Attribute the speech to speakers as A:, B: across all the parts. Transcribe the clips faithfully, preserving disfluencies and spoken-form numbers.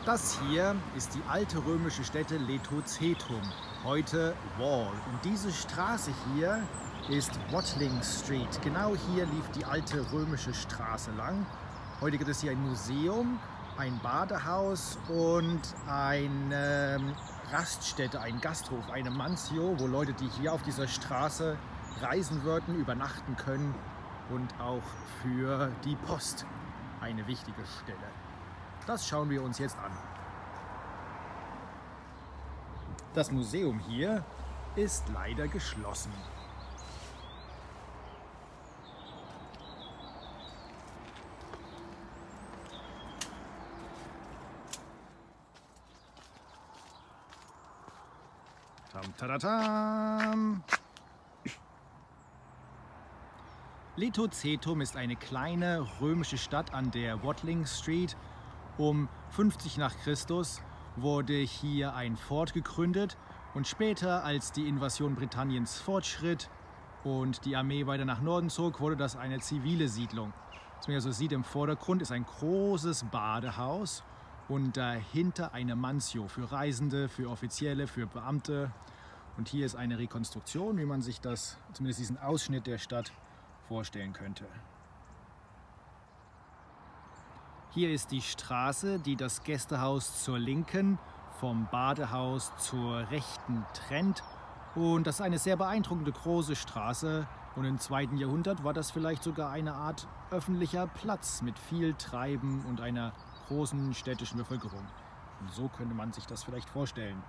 A: Das hier ist die alte römische Stätte Leto-Zetum, heute Wall. Und diese Straße hier ist Watling Street. Genau hier lief die alte römische Straße lang. Heute gibt es hier ein Museum, ein Badehaus und eine Raststätte, ein Gasthof, eine Mansio, wo Leute, die hier auf dieser Straße reisen würden, übernachten können, und auch für die Post eine wichtige Stelle. Das schauen wir uns jetzt an. Das Museum hier ist leider geschlossen. Tam, tadatam. Leto-Zetum ist eine kleine römische Stadt an der Watling Street. Um fünfzig nach Christus wurde hier ein Fort gegründet und später, als die Invasion Britanniens fortschritt und die Armee weiter nach Norden zog, wurde das eine zivile Siedlung. Was man also sieht im Vordergrund ist ein großes Badehaus und dahinter eine Mansio für Reisende, für Offizielle, für Beamte. Und hier ist eine Rekonstruktion, wie man sich das, zumindest diesen Ausschnitt der Stadt, vorstellen könnte. Hier ist die Straße, die das Gästehaus zur Linken vom Badehaus zur Rechten trennt. Und das ist eine sehr beeindruckende große Straße. Und im zweiten Jahrhundert war das vielleicht sogar eine Art öffentlicher Platz mit viel Treiben und einer großen städtischen Bevölkerung. Und so könnte man sich das vielleicht vorstellen.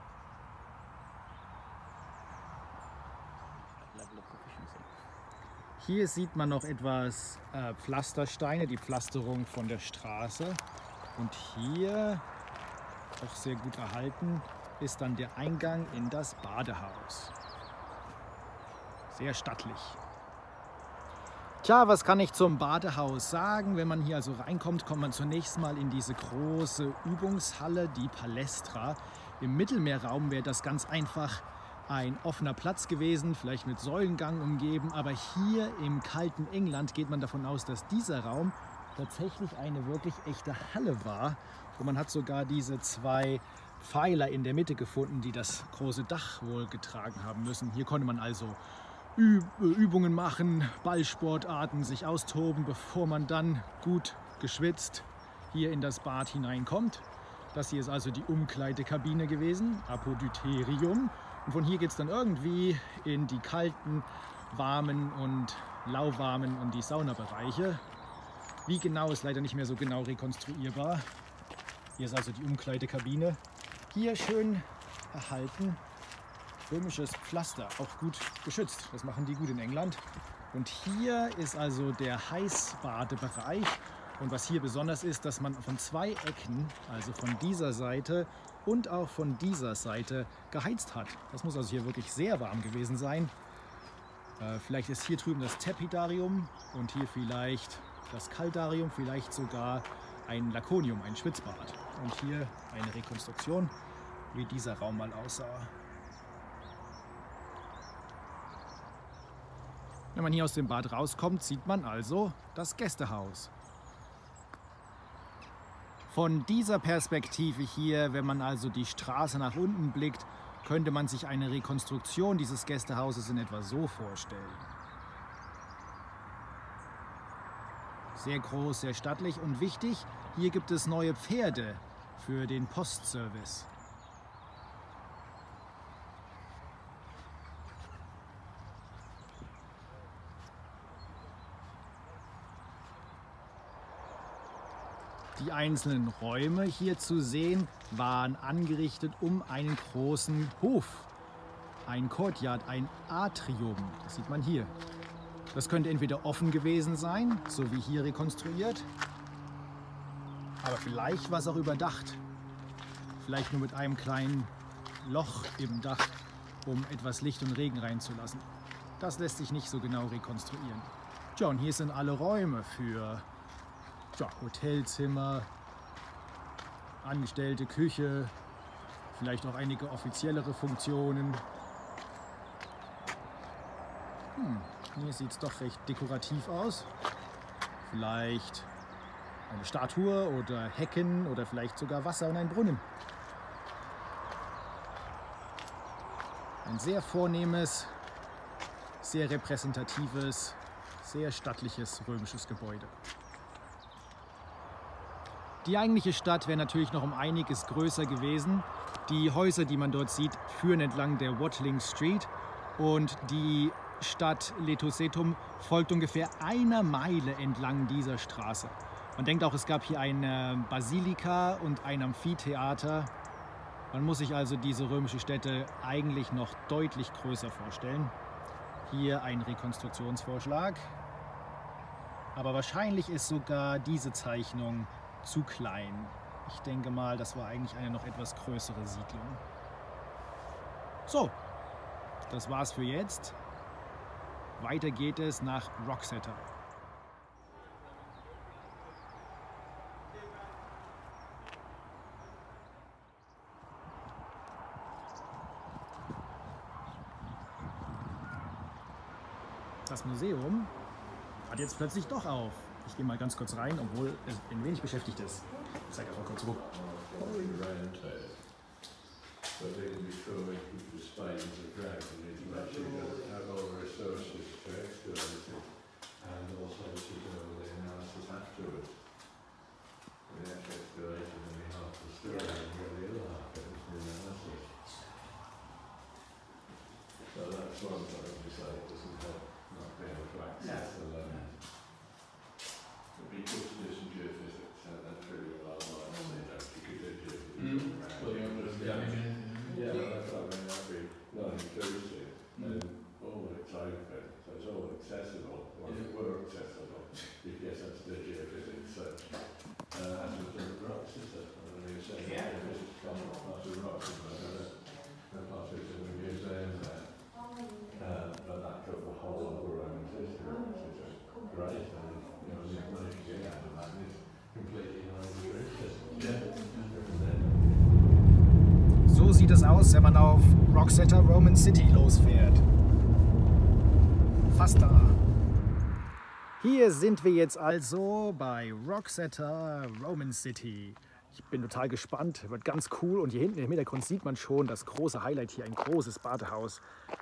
A: Hier sieht man noch etwas äh, Pflastersteine, die Pflasterung von der Straße. Und hier, auch sehr gut erhalten, ist dann der Eingang in das Badehaus. Sehr stattlich. Tja, was kann ich zum Badehaus sagen? Wenn man hier also reinkommt, kommt man zunächst mal in diese große Übungshalle, die Palästra. Im Mittelmeerraum wäre das ganz einfach ein offener Platz gewesen, vielleicht mit Säulengang umgeben, aber hier im kalten England geht man davon aus, dass dieser Raum tatsächlich eine wirklich echte Halle war. Und man hat sogar diese zwei Pfeiler in der Mitte gefunden, die das große Dach wohl getragen haben müssen. Hier konnte man also Übungen machen, Ballsportarten, sich austoben, bevor man dann gut geschwitzt hier in das Bad hineinkommt. Das hier ist also die Umkleidekabine gewesen, Apodyterium. Und von hier geht es dann irgendwie in die kalten, warmen und lauwarmen und die Saunabereiche. Wie genau ist leider nicht mehr so genau rekonstruierbar. Hier ist also die Umkleidekabine. Hier schön erhalten, römisches Pflaster, auch gut geschützt. Das machen die gut in England. Und hier ist also der Heißbadebereich. Und was hier besonders ist, dass man von zwei Ecken, also von dieser Seite und auch von dieser Seite, geheizt hat. Das muss also hier wirklich sehr warm gewesen sein. Äh, vielleicht ist hier drüben das Tepidarium und hier vielleicht das Caldarium, vielleicht sogar ein Laconium, ein Schwitzbad. Und hier eine Rekonstruktion, wie dieser Raum mal aussah. Wenn man hier aus dem Bad rauskommt, sieht man also das Gästehaus. Von dieser Perspektive hier, wenn man also die Straße nach unten blickt, könnte man sich eine Rekonstruktion dieses Gästehauses in etwa so vorstellen. Sehr groß, sehr stattlich und wichtig, hier gibt es neue Pferde für den Postservice. Die einzelnen Räume hier zu sehen, waren angerichtet um einen großen Hof. Ein Courtyard, ein Atrium, das sieht man hier. Das könnte entweder offen gewesen sein, so wie hier rekonstruiert, aber vielleicht war es auch überdacht. Vielleicht nur mit einem kleinen Loch im Dach, um etwas Licht und Regen reinzulassen. Das lässt sich nicht so genau rekonstruieren. Tja, und hier sind alle Räume für ja, Hotelzimmer, Angestellte, Küche, vielleicht auch einige offiziellere Funktionen. Hm, hier sieht es doch recht dekorativ aus. Vielleicht eine Statue oder Hecken oder vielleicht sogar Wasser und ein Brunnen. Ein sehr vornehmes, sehr repräsentatives, sehr stattliches römisches Gebäude. Die eigentliche Stadt wäre natürlich noch um einiges größer gewesen. Die Häuser, die man dort sieht, führen entlang der Watling Street und die Stadt Letusetum folgt ungefähr einer Meile entlang dieser Straße. Man denkt auch, es gab hier eine Basilika und ein Amphitheater. Man muss sich also diese römische Stätte eigentlich noch deutlich größer vorstellen. Hier ein Rekonstruktionsvorschlag. Aber wahrscheinlich ist sogar diese Zeichnung zu klein. Ich denke mal, das war eigentlich eine noch etwas größere Siedlung. So, das war's für jetzt. Weiter geht es nach Wroxeter. Das Museum hat jetzt plötzlich doch auf. Ich gehe mal ganz kurz rein, obwohl es ein wenig beschäftigt ist. Ich zeige einfach kurz wo. So sieht es aus, wenn man auf Wroxeter Roman City losfährt. Fast da. Hier sind wir jetzt also bei Wroxeter Roman City. Ich bin total gespannt, wird ganz cool. Und hier hinten im Hintergrund sieht man schon das große Highlight hier, ein großes Badehaus.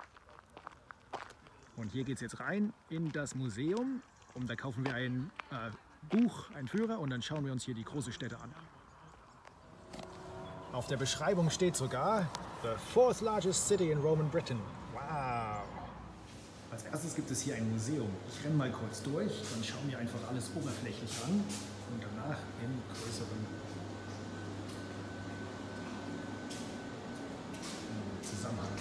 A: Und hier geht es jetzt rein in das Museum. Und da kaufen wir ein äh, Buch, einen Führer, und dann schauen wir uns hier die große Stätte an. Auf der Beschreibung steht sogar The fourth largest city in Roman Britain. Wow! Als erstes gibt es hier ein Museum. Ich renne mal kurz durch, dann schauen wir einfach alles oberflächlich an und danach im größeren Zusammenhang.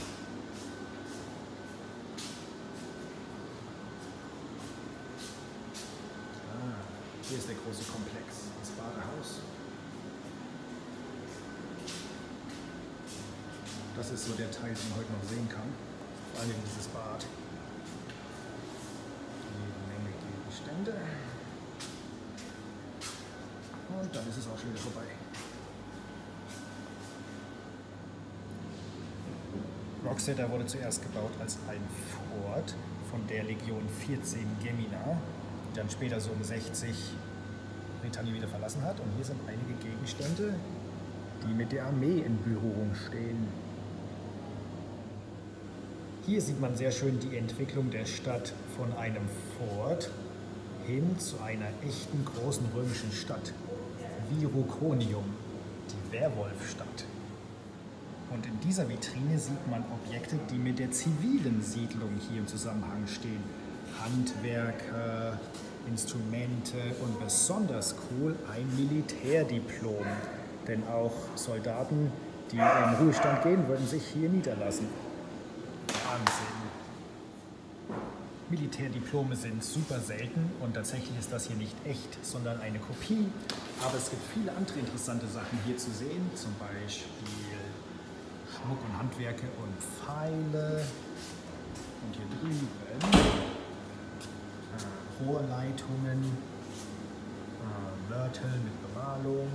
A: Ah, hier ist der große Komplex, das Badehaus. Das ist so der Teil, den man heute noch sehen kann. Vor allem dieses Bad. Jede Menge Gegenstände. Und dann ist es auch schon wieder vorbei. Wroxeter wurde zuerst gebaut als ein Fort von der Legion vierzehn Gemina, die dann später so um sechzig Britannien wieder verlassen hat. Und hier sind einige Gegenstände, die mit der Armee in Berührung stehen. Hier sieht man sehr schön die Entwicklung der Stadt von einem Fort hin zu einer echten großen römischen Stadt, Viroconium, die Werwolfstadt. Und in dieser Vitrine sieht man Objekte, die mit der zivilen Siedlung hier im Zusammenhang stehen. Handwerker, Instrumente und besonders cool ein Militärdiplom. Denn auch Soldaten, die in Ruhestand gehen, würden sich hier niederlassen. Wahnsinn! Militärdiplome sind super selten und tatsächlich ist das hier nicht echt, sondern eine Kopie. Aber es gibt viele andere interessante Sachen hier zu sehen, zum Beispiel Schmuck und Handwerke und Pfeile. Und hier drüben äh, Rohrleitungen, äh, Mörtel mit Bemalung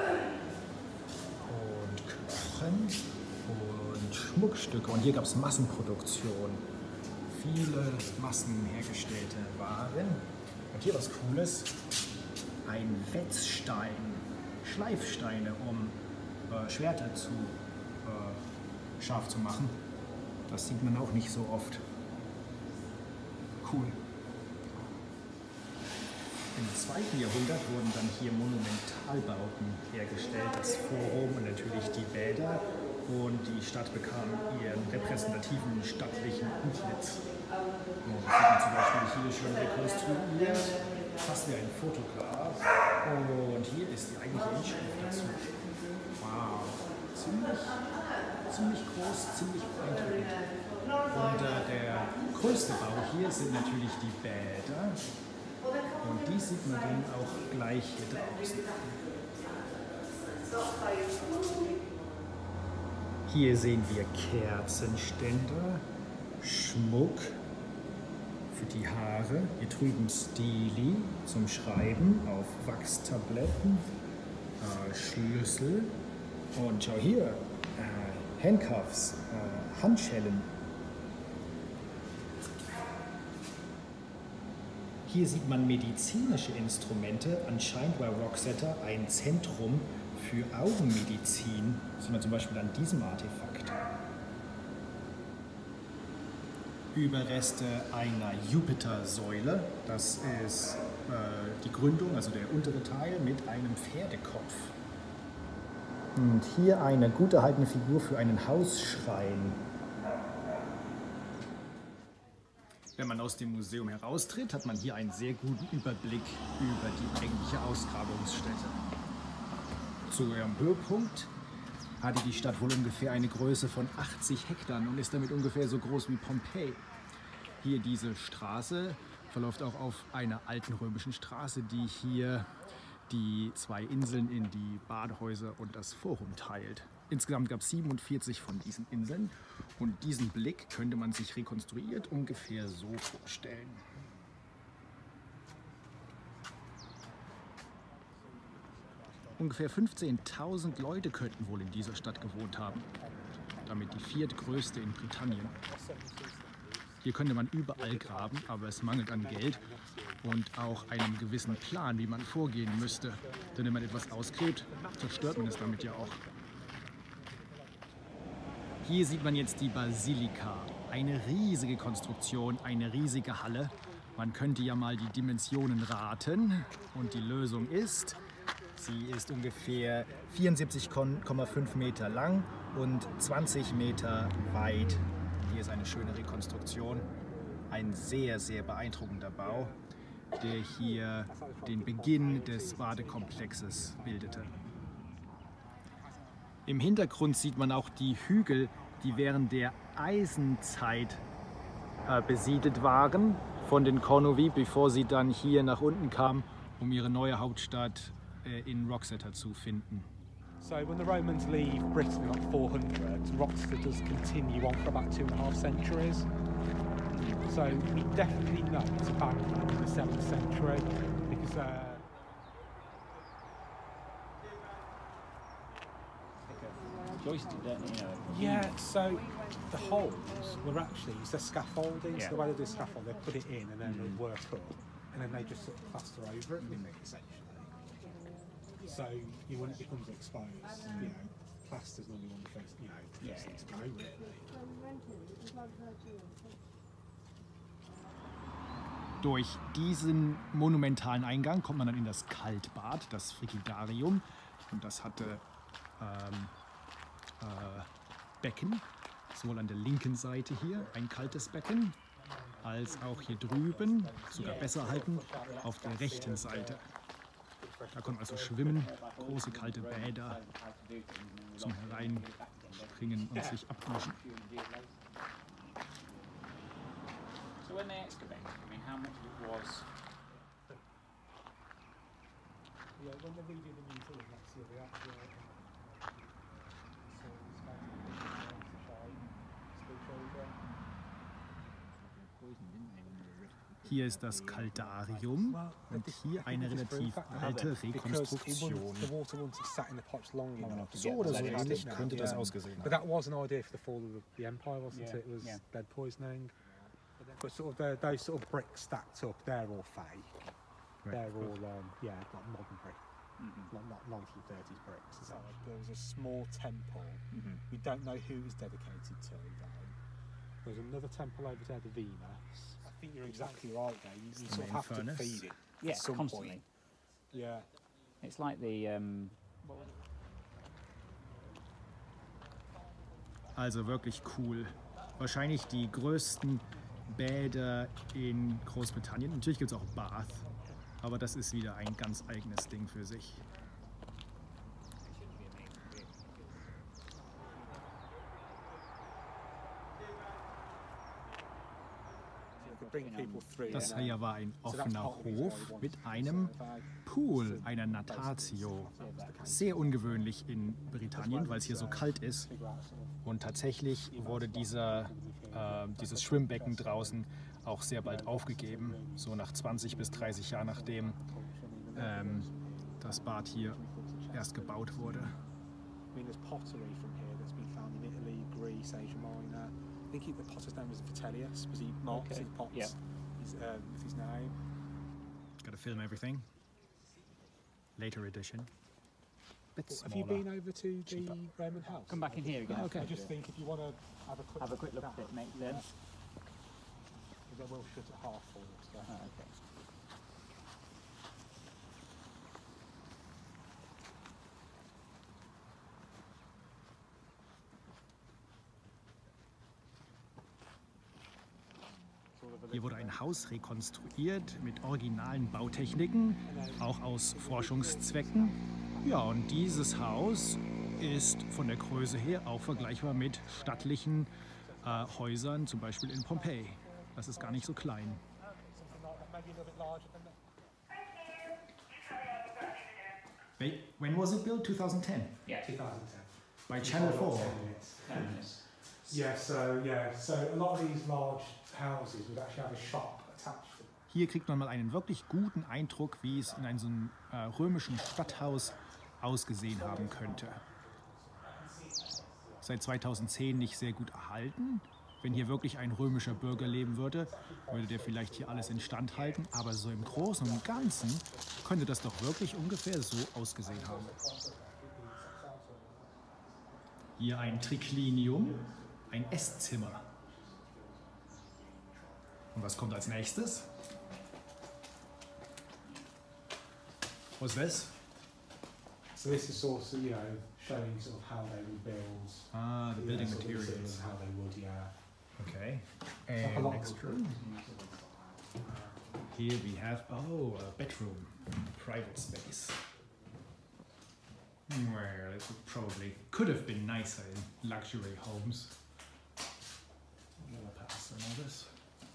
A: und Knochen und Schmuckstücke. Und hier gab es Massenproduktion. Viele massenhergestellte Waren. Und hier was Cooles. ein Wetzstein, Schleifsteine, um äh, Schwerter zu äh, scharf zu machen. Das sieht man auch nicht so oft. Cool. Im zweiten Jahrhundert wurden dann hier Monumentalbauten hergestellt, das Forum und natürlich die Bäder, und die Stadt bekam ihren repräsentativen stattlichen Antlitz. Und das sieht man zum Beispiel hier schon rekonstruiert, fast wie ein Fotograf. Und hier ist die eigentliche Inschrift dazu. Wow, ziemlich, ziemlich groß, ziemlich beeindruckend. Und äh, der größte Bau hier sind natürlich die Bäder. Und die sieht man dann auch gleich hier draußen. Hier sehen wir Kerzenständer, Schmuck für die Haare. Hier drüben Stili zum Schreiben auf Wachstabletten, äh, Schlüssel. Und schau hier, äh, Handcuffs, äh, Handschellen. Hier sieht man medizinische Instrumente. Anscheinend war Roxeter ein Zentrum für Augenmedizin. Das sieht man zum Beispiel an diesem Artefakt. Überreste einer Jupitersäule. Das ist äh, die Gründung, also der untere Teil mit einem Pferdekopf. Und hier eine gut erhaltene Figur für einen Hausschrein. Wenn man aus dem Museum heraustritt, hat man hier einen sehr guten Überblick über die eigentliche Ausgrabungsstätte. Zu ihrem Höhepunkt hatte die Stadt wohl ungefähr eine Größe von achtzig Hektar und ist damit ungefähr so groß wie Pompeji. Hier diese Straße verläuft auch auf einer alten römischen Straße, die hier die zwei Inseln in die Badehäuser und das Forum teilt. Insgesamt gab es siebenundvierzig von diesen Inseln und diesen Blick könnte man sich rekonstruiert ungefähr so vorstellen. Ungefähr fünfzehntausend Leute könnten wohl in dieser Stadt gewohnt haben, damit die viertgrößte in Britannien. Hier könnte man überall graben, aber es mangelt an Geld und auch einem gewissen Plan, wie man vorgehen müsste. Denn wenn man etwas ausgräbt, zerstört man es damit ja auch. Hier sieht man jetzt die Basilika, eine riesige Konstruktion, eine riesige Halle. Man könnte ja mal die Dimensionen raten und die Lösung ist, sie ist ungefähr vierundsiebzig Komma fünf Meter lang und zwanzig Meter weit. Hier ist eine schöne Rekonstruktion, ein sehr, sehr beeindruckender Bau, der hier den Beginn des Badekomplexes bildete. Im Hintergrund sieht man auch die Hügel, die während der Eisenzeit äh, besiedelt waren von den Cornovi, bevor sie dann hier nach unten kamen, um ihre neue Hauptstadt äh, in Roxeter zu finden.
B: So when the Romans leave Britain in like four hundred, Roxeter does continue on for about two and a half centuries. So we definitely know it's a bank in the seventh century because uh,
C: joisted, don't you know?
B: yeah, so the holes were actually, it's their scaffolding,
C: Yeah.
B: so the way they do scaffold, they put it in and then they work up and then they just sort of plaster over it, essentially. So you, when it becomes exposed, you know, plaster's normally one of the first, you know, the first thing to go, really.
A: Durch diesen monumentalen Eingang kommt man dann in das Kaltbad, das Frigidarium. Und das hatte ähm, äh, Becken, sowohl an der linken Seite hier ein kaltes Becken, als auch hier drüben, sogar besser erhalten, auf der rechten Seite. Da konnte man also schwimmen, große kalte Bäder zum Hereinspringen und sich abduschen.
C: So when they excavated, I mean, how much of it was?
B: Yeah, when they redo the museum next year, they actually so it's about to shine, still show
A: Hier ist das Kaldarium und hier eine relativ alte Rekonstruktion. So oder so ähnlich könnte das ausgesehen
B: But that was an idea for the fall of the empire, wasn't
C: Yeah,
B: it? It was
C: yeah.
B: lead poisoning. But sort of the, those sort of bricks stacked up, they're all fake.
A: Right.
B: They're all, um, yeah, like modern brick,
C: Mm-hmm.
B: like, like nineteen thirties bricks. So there was a small temple.
C: Mm-hmm.
B: We don't know who it was dedicated to, though. There's another temple over there, the Venus. I think you're exactly right there. You, you
A: the
B: sort of
A: main
B: have
A: furnace.
B: to feed it
C: Yeah,
B: at some
C: constantly.
B: point. Yeah.
C: It's like the um,
A: Also wirklich cool. Wahrscheinlich die größten Bäder in Großbritannien. Natürlich gibt es auch Bath, aber das ist wieder ein ganz eigenes Ding für sich.
B: Bring people through.
A: Das hier war ein offener Hof mit einem Pool, einer Natatio. Sehr ungewöhnlich in Britannien, weil es hier so kalt ist. Und tatsächlich wurde dieser, äh, dieses Schwimmbecken draußen auch sehr bald aufgegeben, so nach zwanzig bis dreißig Jahren, nachdem ähm, das Bad hier erst gebaut wurde.
B: I mean, there's pottery from here that's been found in Italy, Greece, Asia Minor. I think he, the potter's name was Vitellius, because he marks
C: Okay.
B: his pots
C: Yeah.
B: his, um, with his name.
A: Gotta film everything. Later edition. Bit
B: Have you
A: smaller.
B: been over to the Roman house?
C: come back in here again.
A: Oh, okay.
B: I just think if you want to have a quick
C: Have a quick look
B: at
C: at it,
B: that,
C: makes
B: yeah,
C: sense.
B: because they will shut at half four. So.
C: Oh, okay.
A: Hier wurde ein Haus rekonstruiert mit originalen Bautechniken, auch aus Forschungszwecken. Ja, und dieses Haus ist von der Größe her auch vergleichbar mit stattlichen äh, Häusern, zum Beispiel in Pompeji. Das ist gar nicht so klein.
B: Something like that, maybe a little bit larger than that.
A: When was it built? twenty ten.
C: Yeah.
B: twenty ten.
A: By Channel four.
B: Yeah, so yeah, so a lot of these large houses would actually have a shop attached to them.
A: Hier kriegt man mal einen wirklich guten Eindruck, wie es in einem so einem äh, römischen Stadthaus ausgesehen haben könnte. Seit zweitausendzehn nicht sehr gut erhalten. Wenn hier wirklich ein römischer Bürger leben würde, würde der vielleicht hier alles instand halten. Aber so im Großen und Ganzen könnte das doch wirklich ungefähr so ausgesehen haben. Hier ein Triclinium, ein Esszimmer. Und was kommt als nächstes? What's this?
B: So this is sort of, you know, showing sort of how they would build.
A: Ah, the
B: you
A: building
B: know, sort of
A: materials.
B: and how they would, yeah.
A: Okay.
B: Like a
A: And
B: lot of
A: next
B: the
A: room.
B: rooms and stuff like that.
A: Here we have, oh, a bedroom, private space. Well, it would probably could have been nicer in luxury homes. Another pass and all this.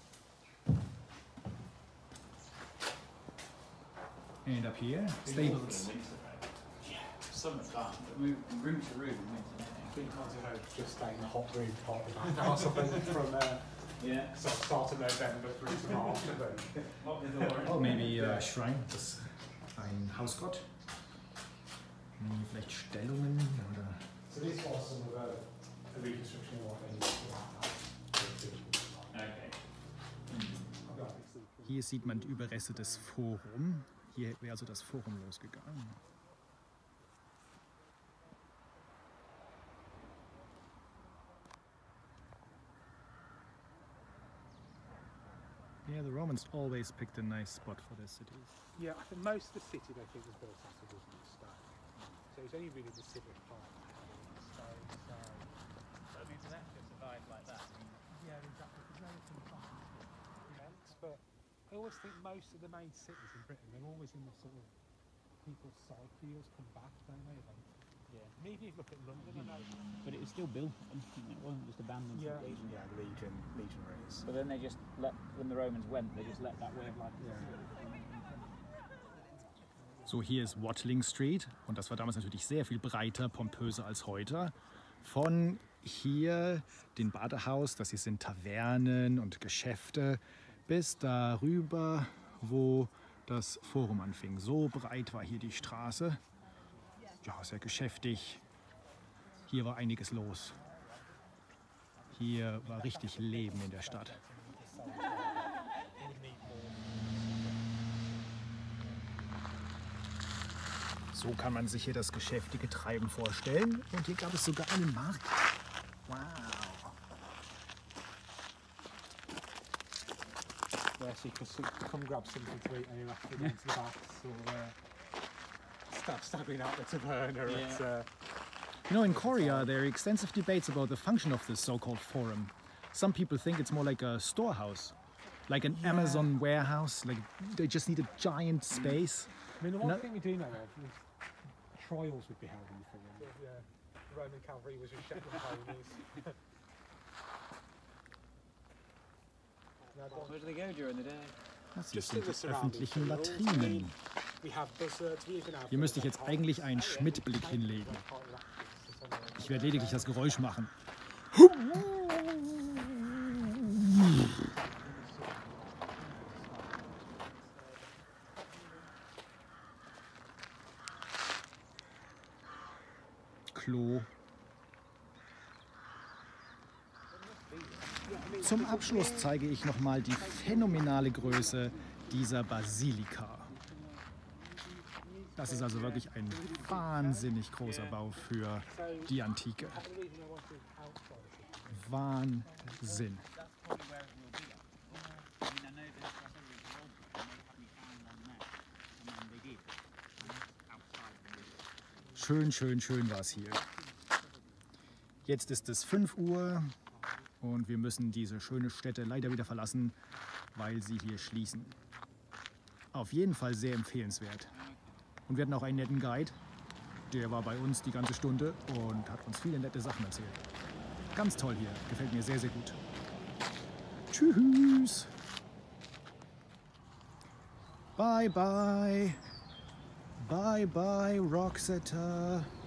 A: And up here, stables.
C: Some of that, but move room to room.
B: I think I don't know, just stay in the hot room part of the house, I think, from uh,
C: Yeah.
B: sort of start of November through to March, I think.
A: Oh, maybe a shrine, das ein Hausgott. Hm, Vielleicht Stellungen oder.
B: So this was some of a, a reconstruction of what they used to have.
C: Okay.
B: I've got this.
A: Hier sieht man die Überreste des Forum. Hier wäre also das Forum losgegangen. Yeah, the Romans always picked a nice spot for their cities.
B: Yeah, I think most of the city they think was built out of wood and stone. So it's only really the civic part that had all the stone. So
C: That means an actually survived like that.
B: yeah, exactly. There's no anything immense, but I always think most of the main cities in Britain they're always in the sort of people's psyches come back, don't they? Like,
C: Yeah.
B: maybe if you look at London, I know.
C: But it was still built. It wasn't just abandoned.
B: Yeah,
C: completely.
B: yeah, Legion, Legionaries.
C: But then they just let, when the Romans went, they just let that way of life.
A: So, hier ist Watling Street und das war damals natürlich sehr viel breiter, pompöser als heute. Von hier dem Badehaus, das hier sind Tavernen und Geschäfte, bis darüber, wo das Forum anfing. So breit war hier die Straße. Ja, sehr geschäftig. Hier war einiges los. Hier war richtig Leben in der Stadt. So kann man sich hier das geschäftige Treiben vorstellen. Und hier gab es sogar einen Markt. Wow.
B: Yeah, so you can sort of come grab something to eat and you'll have to go down to the baths or uh, start staggering out the taverna.
C: Yeah.
B: At, uh,
A: You know, in Korea, there are extensive debates about the function of this so-called forum. Some people think it's more like a storehouse, like an
B: Yeah.
A: Amazon warehouse. Like they just need a giant space.
B: I mean, the one
A: No.
B: thing we do know of is trials would be held in the forum. Yeah, Roman cavalry was with Shetland ponies.
C: Where do they go during the day?
A: Das hier
B: Just in
A: sind
B: the
A: die
B: surrounding
A: öffentlichen
B: fields.
A: Latrinen.
B: We have buzzards, we even have
A: Hier müsste ich jetzt eigentlich einen Schmidt-Blick hinlegen. Ich werde lediglich das Geräusch machen. Klo. Zum Abschluss zeige ich nochmal die phänomenale Größe dieser Basilika. Das ist also wirklich ein wahnsinnig großer Bau für die Antike. Wahnsinn. Schön, schön, schön war es hier. Jetzt ist es fünf Uhr und wir müssen diese schöne Stätte leider wieder verlassen, weil sie hier schließen. Auf jeden Fall sehr empfehlenswert. Und wir hatten auch einen netten Guide, der war bei uns die ganze Stunde und hat uns viele nette Sachen erzählt. Ganz toll hier, gefällt mir sehr, sehr gut. Tschüss. Bye, bye. Bye, bye, Roxeter.